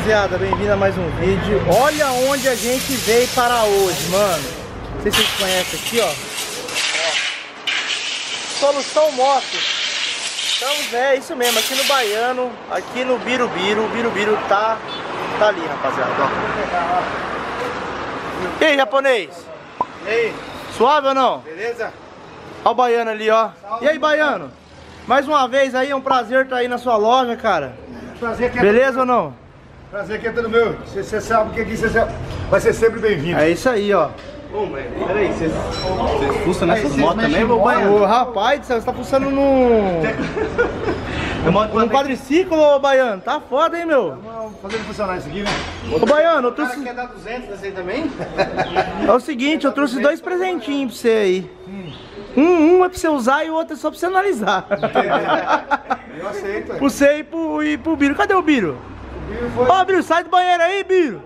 rapaziada, bem-vindo a mais um vídeo. Olha onde a gente veio para hoje, mano. Não sei se vocês conhecem aqui, ó. Solução Motos. Estamos, isso mesmo, aqui no Baiano, aqui no Birubiru. O Birubiru tá ali, rapaziada, ó. E aí, japonês? E aí? Suave ou não? Beleza? Ó o Baiano ali, ó. E aí, Baiano? Mais uma vez aí, é um prazer estar aí na sua loja, cara. Prazer que é Beleza ou não? Prazer que é todo meu. Você sabe que aqui você vai ser sempre bem-vindo. É isso aí, ó. Ô, mas peraí, vocês fuçam nessas motos também, ô Baiano? Ô, rapaz, você tá funcionando num quadriciclo, ô Baiano? Tá foda, hein, meu? Vamos fazer ele funcionar isso aqui, né? Ô, Baiano, eu trouxe... Quer dar 200 desse aí também? É o seguinte, eu trouxe dois presentinhos pra você aí. Um é pra você usar e o outro é só pra você analisar. Eu aceito. Pra você e pro Biro. Cadê o Biro? O Biro foi... Ó, Biro, sai do banheiro aí, Biro.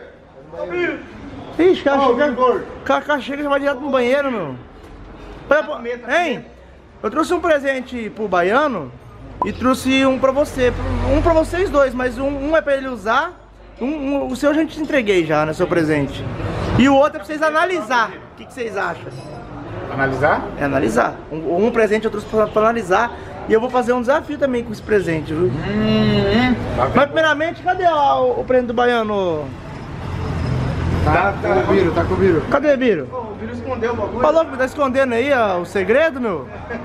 Ixi, cara chega e já vai direto no banheiro, meu. Hein? Eu trouxe um presente pro Baiano e trouxe um pra você. Um pra vocês dois, mas um é pra ele usar. O seu eu já te entreguei já, né, seu presente. E o outro é pra vocês analisar. O que vocês acham? Analisar? É analisar. Um presente eu trouxe pra analisar. E eu vou fazer um desafio também com esse presente, viu? Mas primeiramente, cadê o presente do Baiano? Tá com o Biro, tá com o Biro. Cadê, Biro? O Biro escondeu o bagulho. Falou que tá escondendo aí o segredo, meu?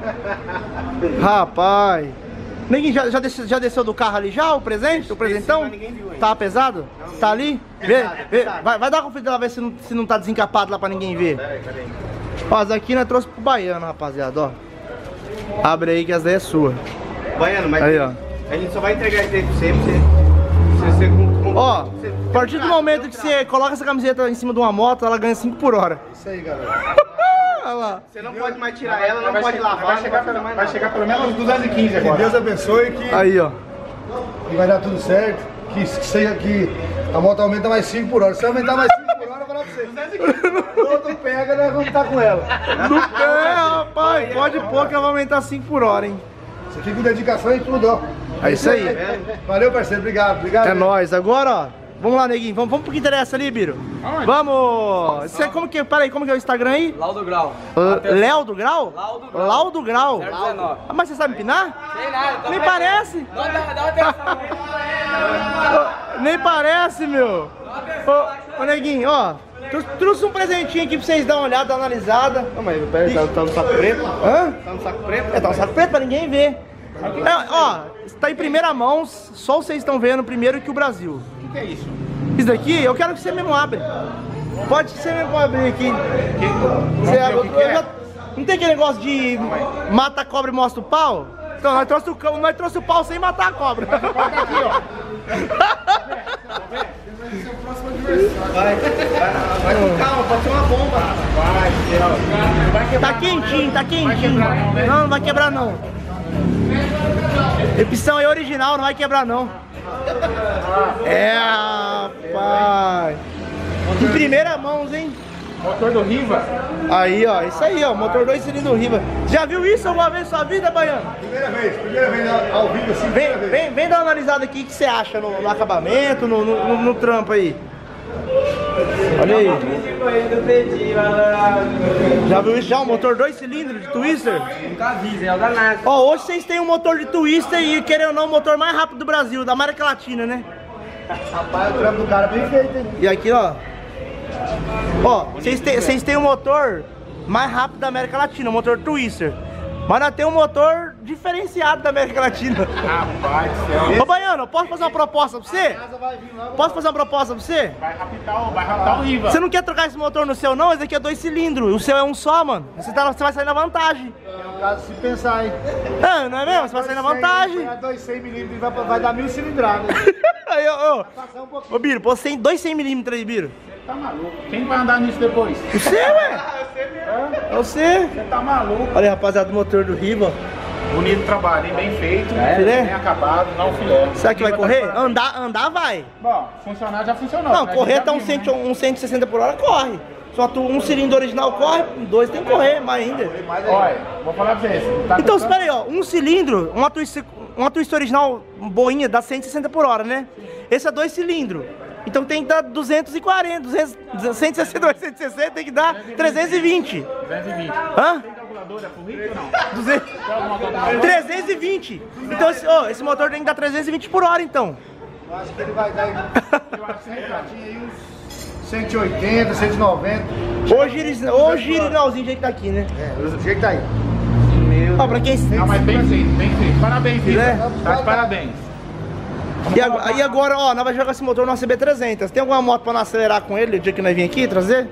Rapaz. Ninguém já desceu do carro ali já, o presente? O presentão? mas ninguém viu ainda. Tá pesado? Tá ali? Vai dar uma conferida lá, ver se não tá desencapado lá pra ninguém ver. Peraí. Ó, essa aqui nós trouxe pro Baiano, rapaziada, ó. Abre aí que essa daí é sua. Baiano, mas Aí, ó. a gente só vai entregar isso aí pra você, Ó, a partir do momento que você coloca essa camiseta em cima de uma moto, ela ganha 5 por hora. Isso aí, galera. Olha lá. Você não pode mais tirar ela, não pode lavar, Vai chegar pelo menos 215 agora. Que Deus abençoe que Aí, ó. vai dar tudo certo. Que a moto aumenta mais 5 por hora. Se aumentar mais 5 por hora, eu vou falar pra você. Todo pega, nós vamos estar com ela. No pé, rapaz. Pode pôr que ela vai aumentar 5 por hora, hein. Isso aqui com dedicação e tudo, ó. É isso aí. Valeu, parceiro. Obrigado. É nóis. Agora, ó. Vamos lá, neguinho. Vamos pro que interessa ali, Biro. Vamos. Você, peraí, como que é o Instagram aí? Laudo Grau. Léo do Grau? Laudo Grau. Laudo Grau. 019. Ah, mas você sabe empinar? Sei nada, tá Nem vendo? parece. Dá uma atenção. Nem parece, meu. Ô, neguinho, ó. Trouxe um presentinho aqui pra vocês darem uma olhada, analisada. Não, mas peraí, tá no saco preto? Hã? Tá no saco preto? Tá um saco preto pra ninguém ver. Ó, tá em primeira mão, só vocês estão vendo primeiro que o Brasil. O que é isso? Isso daqui, eu quero que você mesmo abra. Pode ser mesmo abrir aqui. Você abre, não tem aquele negócio de mata a cobra e mostra o pau? Então, nós trouxe o pau sem matar a cobra. Aqui, ó. Vai com calma, pode ser uma bomba. Tá quentinho, tá quentinho. Não vai quebrar não. A opção é original, não vai quebrar não. É, rapaz. Em primeira mão, hein? Motor do Riva. Aí, ó, isso aí, ó, motor 2 cilindros Riva. Já viu isso alguma vez na sua vida, Baiano? Primeira vez ao vivo assim. Vem dar uma analisada aqui, o que você acha no acabamento, no trampo aí. Olha aí. Já viu isso já? Um motor 2 cilindros de Twister? Nunca vi, é o danado. Ó, hoje vocês têm um motor de Twister e, querendo ou não, o motor mais rápido do Brasil, da América Latina, né? Rapaz, o trampo do cara é bem feito, hein? E aqui, ó. Ó, vocês têm um motor mais rápido da América Latina, um motor Twister. Mas nós temos um motor diferenciado da América Latina. Rapaz do céu. Ô, Baiano, posso fazer uma proposta pra você? Posso fazer uma proposta pra você? Vai raptar o Riva. Você não quer trocar esse motor no seu, não? Esse aqui é 2 cilindros. O seu é um só, mano. Você vai sair na vantagem. No caso, se pensar, hein? Ah, não é mesmo? Você vai sair na vantagem. 200 vai dar 1000 cilindradas. Aí, ô, Biro, pô, 2 100mm aí, Biro. Tá maluco? Quem vai andar nisso depois? Você, ué? É você. Você tá maluco? Olha aí, rapaziada, do motor do Riva. Bonito trabalho, hein? Bem feito, Filé? bem acabado, não filé. Será que vai correr? Andar vai. Bom, funcionar já funcionou. Não, né? correr Já tá vimos, né? 160 por hora, corre. Só um cilindro original corre, 2 tem que correr, mais ainda. Olha, vou falar pra vocês. Tá Então, custando- espera aí, ó, um cilindro, uma Twister original boinha dá 160 por hora, né? Esse é 2 cilindros. Então tem que dar 240, 160, 160, tem que dar 320. 220. Hã? Tem calculadora pro Rick ou não? 320. Então esse motor tem que dar 320 por hora, então. Eu acho que ele vai dar aí uns 180, 190. Ô girinalzinho, do jeito que tá aqui, né? É, do jeito que tá aí. Ó, pra quem... Não, mas bem feito, bem feito. Parabéns, Rick. É? Tá de parabéns. E agora, ó, nós vamos jogar esse motor no CB300. Tem alguma moto pra nós acelerar com ele o dia que nós vim aqui trazer?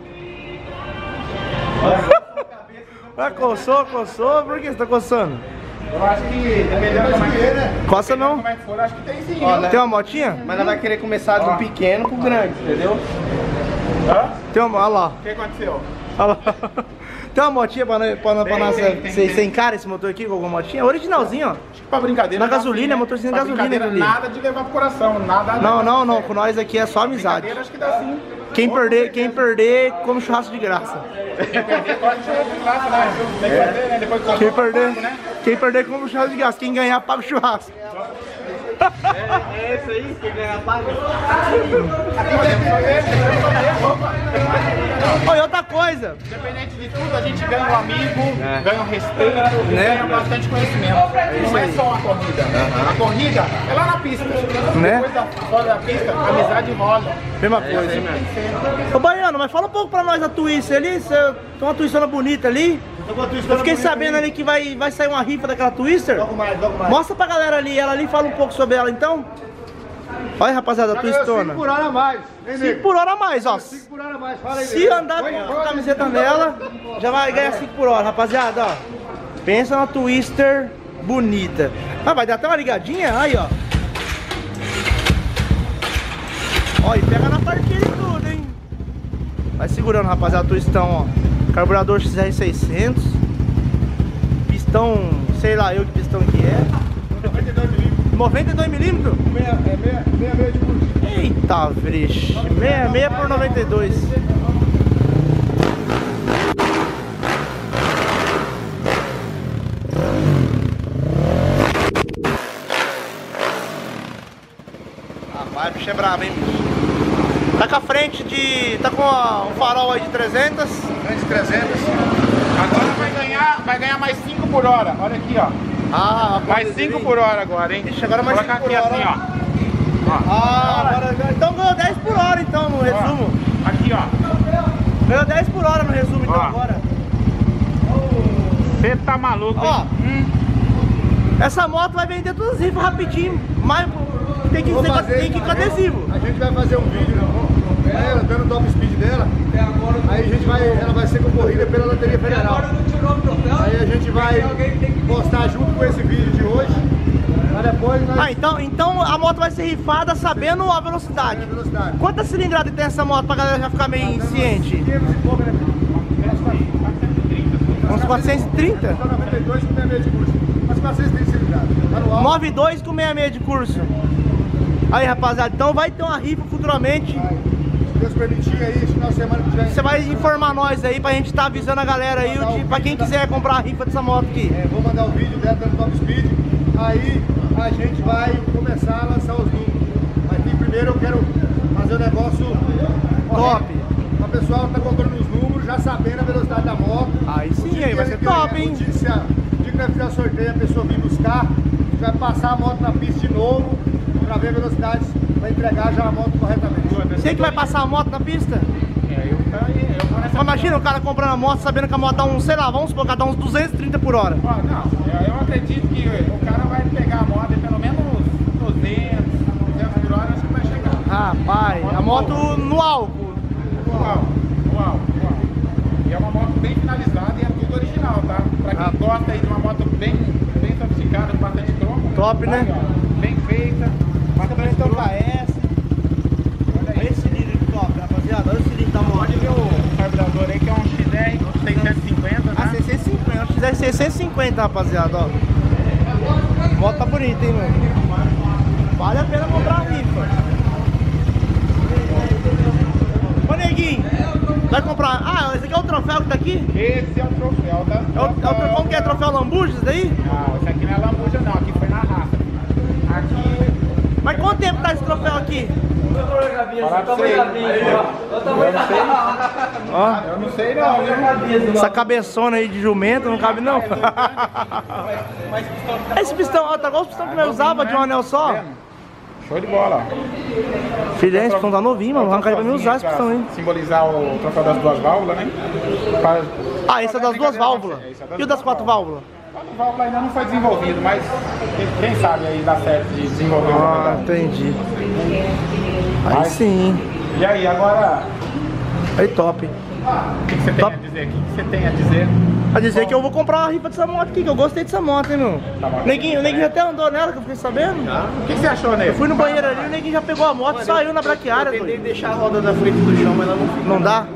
Ah, coçou, por que você tá coçando? Eu acho que dependendo como é que é, né? Coça não. Como é que for, acho que tem sim. Ó, né? Tem uma motinha? Mas ela vai querer começar do pequeno pro grande, entendeu? Hã? Tem uma, olha lá. O que aconteceu? Olha lá. Tem uma motinha pra nós. Tem. Você encara esse motor aqui com alguma motinha? Originalzinho, ó. Acho que pra brincadeira. Na gasolina, dá sim, né? motorzinho de Pra gasolina brincadeira, ali. nada de levar pro coração, nada. Não, com nós aqui é só amizade. Brincadeira, acho que dá sim. Quem perder, come churrasco de graça. Quem perder, pode ser de graça, né? Tem que perder, né? Depois que Quem perder, come churrasco de graça. Quem ganhar, paga o churrasco. É esse aí, quem ganhar paga. Olha, outra coisa. Independente de tudo, a gente ganha um amigo, ganha um respeito, ganha bastante conhecimento. Não é só a corrida. A corrida é lá na pista. Né? Depois fora da pista, a amizade rola. Mesma coisa. Ô, Baiano, mas fala um pouco pra nós da Twister ali. Tem uma Twistona bonita ali. Eu fiquei sabendo ali que vai sair uma rifa daquela Twister. Logo mais. Mostra pra galera ali, ela ali, fala um pouco sobre ela então. Olha aí, rapaziada, a Twistona. 5 por hora a mais. 5 por hora a mais, ó. 5 por hora a mais. Fala aí, Se andar com a camiseta nela, já vai ganhar 5 por hora, rapaziada, ó. Pensa na Twister bonita. Ah, vai dar até uma ligadinha, aí, ó. Ó, e pega na partida e tudo, hein. Vai segurando, rapaziada, Twistão, ó. Carburador XR600. Pistão, sei lá eu que pistão que é. 92mm? 66 de curso. Eita, vixe. 66 por 92. Rapaz, bicho é brabo, hein, bicho. Tá com a frente de... tá com um farol aí de 300. Frente 300. Agora vai ganhar mais 5 por hora. Olha aqui, ó. Ah, Mais 5 por hora agora, hein? Ixi, agora mais Coloca 5 por aqui hora. assim, ó. Ah, agora... então ganhou 10 por hora então no resumo. Ó, aqui, ó. Ganhou 10 por hora no resumo então Ó. agora. Você tá maluco, Ó. hein? Essa moto vai vender todas as rifas rapidinho, mas tem que ir com adesivo. A gente vai fazer um vídeo ela dando o top speed dela. Aí ela vai ser concorrida pela Loteria Federal. Aí a gente vai postar junto com esse vídeo de hoje. Aí depois nós... Ah, então a moto vai ser rifada sabendo a velocidade. Quantas cilindradas tem essa moto pra galera já ficar meio ciente? 500 e pouco, né? Uns 430? 92 com 66 de curso. Mas 430 cilindradas. Manual. 92 com 66 de curso. Aí, rapaziada, então vai ter uma rifa futuramente. Se Deus permitir aí, esse final de semana que vem. Você vai informar nós aí pra gente tá avisando a galera aí, pra quem quiser comprar a rifa dessa moto aqui. Vou mandar o vídeo dela dando top speed. Aí a gente vai começar a lançar os números. Mas primeiro eu quero fazer o negócio Top. Para o pessoal tá comprando os números, já sabendo a velocidade da moto. Aí sim, aí vai ser top, hein? Notícia, o dia que nós fizer o sorteio, a pessoa vir buscar, a gente vai passar a moto na pista de novo para ver a velocidade, para entregar já a moto corretamente. Você que vai passar a moto na pista? Eu vou nessa. Imagina o cara comprando a moto sabendo que a moto dá uns, sei lá, vamos supor que dá uns 230 por hora. Ó, não, eu acredito que o cara vai pegar a moto e pelo menos 200 por hora, acho que vai chegar. Rapaz, a moto no álcool. Uau. E é uma moto bem finalizada e é tudo original, tá? Pra quem gosta aí de uma moto bem sofisticada, com bastante cromo. Top, né? Aí, ó, bem feita, bastante cromo. Olha esse cilindro que top, rapaziada. Olha o cilindro da moto. Pode ver o carburador aí que é um XR 650, né? Ah, 650, eu fizer 650, rapaziada, ó. A moto tá bonita, hein, mano. Vale a pena comprar a rifa. Ô, neguinho, vai comprar... Ah, esse aqui é o troféu que tá aqui? Esse é o troféu, tá? Como que é? Troféu Lambujas daí? Não, esse aqui não é lambuja não, aqui foi na raça. Aqui... Mas quanto tempo tá esse troféu aqui? aqui. Falar pra você. Ó, Eu não sei não, viu? essa cabeçona aí de jumento não cabe não. Esse pistão, ó, tá igual os pistão que nós usava de um anel só. Show de bola. Filho, esse pistão tá novinho, mano. Vou arrancar ele pra mim usar esse pistão aí. Simbolizar o troféu das duas válvulas, né? Ah, esse é das duas válvulas. E o das quatro válvulas? A válvula ainda não foi desenvolvido, mas quem sabe aí dá certo de desenvolver Ah, entendi. Aí Mas- sim. E aí, agora, Aí top. o que você tem Top. a dizer? O que você tem a dizer? A dizer que eu vou comprar uma rifa dessa moto aqui, que eu gostei dessa moto, hein, meu. Tá bom. O neguinho até andou nela, que eu fiquei sabendo. O que você achou nele? Eu fui no banheiro ali, o neguinho já pegou a moto e saiu na braquiária. Eu tentei doido. deixar a roda na frente do chão, mas ela não fica. Não dá?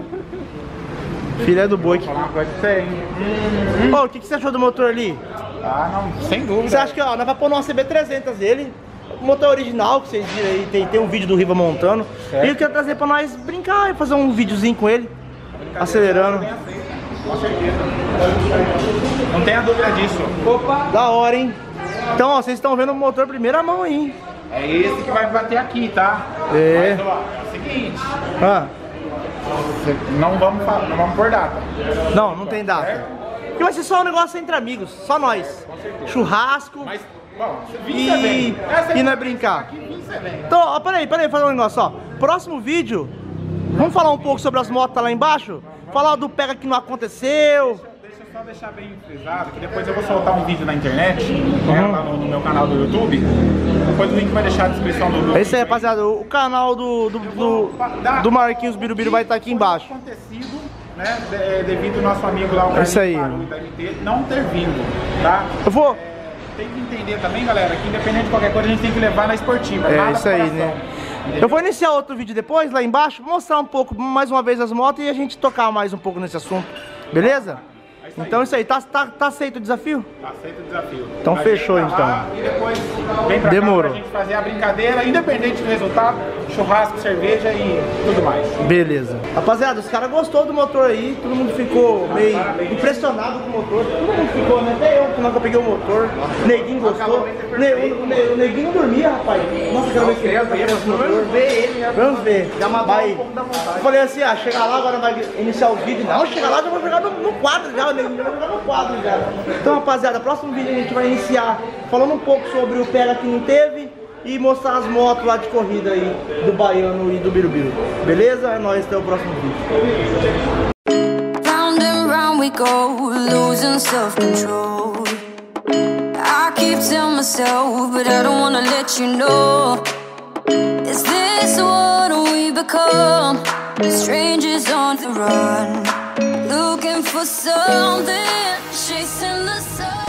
Filé do boi. Vou falar uma coisa pra você, hein? Ô, o que você achou do motor ali? Ah, não, sem dúvida. Você acha que, ó, nós vamos pôr uma CB300 dele, o motor original, que vocês viram aí, tem um vídeo do Riva montando. Certo. E eu quero trazer pra nós brincar e fazer um videozinho com ele, acelerando. Com certeza. Não tenha dúvida disso. Opa! Da hora, hein? Então, ó, vocês estão vendo o motor primeira mão aí, hein? É esse que vai bater aqui, tá? É. Mas, ó, é o seguinte, Ah, não vamos por data. não tem data. E vai ser só um negócio entre amigos, só nós. Churrasco Mas, bom, vir você vem. e não é brincar. Aqui, vir você vem. Então, ó, peraí, fazer um negócio, ó. Próximo vídeo, vamos falar um pouco sobre as motos que tá lá embaixo? Falar do pega que não aconteceu. Deixa eu só deixar bem frisado que depois eu vou soltar um vídeo na internet, né, lá no meu canal do YouTube. Depois o link vai deixar na descrição do vídeo. Esse aí, rapaziada, o canal do Marquinhos Birubiru vai estar aqui embaixo. Acontecido, né, devido ao nosso amigo lá, o É isso aí. Carlinhos Barulho da MT, não ter vindo, tá? Eu vou. Tem que entender também, galera, que independente de qualquer coisa, a gente tem que levar na esportiva. É nada isso aí, coração, né? entendeu? Eu vou iniciar outro vídeo depois, lá embaixo, mostrar um pouco, mais uma vez, as motos e a gente tocar mais um pouco nesse assunto. Beleza? É isso aí. Então é isso aí, tá aceito o desafio? Aceita o desafio. Então A fechou, gente vai lá então. E depois vem pra Demorou. cá pra gente fazer a brincadeira, independente do resultado, churrasco, cerveja e tudo mais. Beleza. Rapaziada, os caras gostou do motor aí, todo mundo ficou meio impressionado com o motor. Todo mundo ficou, né? Até eu, que nunca peguei o motor. O Neguinho gostou. O Neguinho não dormia, rapaz. Nossa, quero ver que ele vai esse motor. Vamos ver ele, né? Vamos ver. Já matou Vai. um pouco da vontade. Eu falei assim, chega lá, agora vai iniciar o vídeo. Não, chega lá, já vou jogar no quadro já, o Neguinho já vai jogar no quadro já. Então, rapaziada, próximo vídeo a gente vai iniciar falando um pouco sobre o pega que não teve e mostrar as motos lá de corrida aí do Baiano e do Birubiru. Beleza? É nóis, até o próximo vídeo. Round and round we go, losing self-control. I keep telling myself, but I don't wanna let you know. Is this what we become? Strangers on the run, looking for something, chasing the sun.